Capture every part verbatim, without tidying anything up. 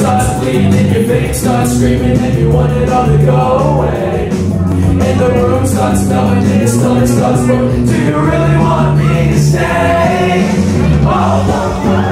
starts bleeding, your face starts screaming, and you want it all to go away. And the room starts melting, and your stomach starts burning. Do you really want me to stay? Oh,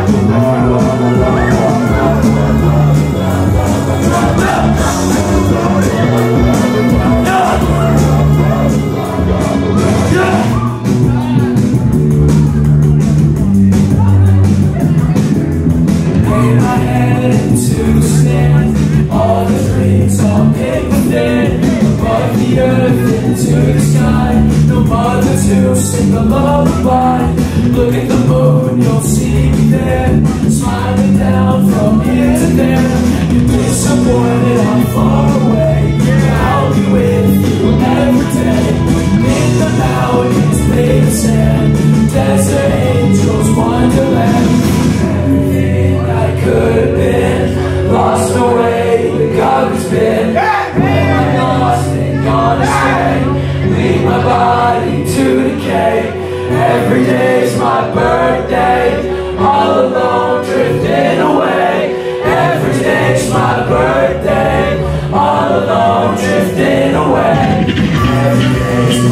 sing a lullaby. Look at the moon, you'll see me there, smiling down from here to there. You're disappointed, I'm far away, I'll be with you every day. In the mountains, made of sand, desert angels, wonderland. Everything I could have been, lost away, the garbage bin. When I'm lost and gone astray, leave my body to decay. Every day's my birthday, all alone drifting away. Every day's my birthday, all alone drifting away. Every day's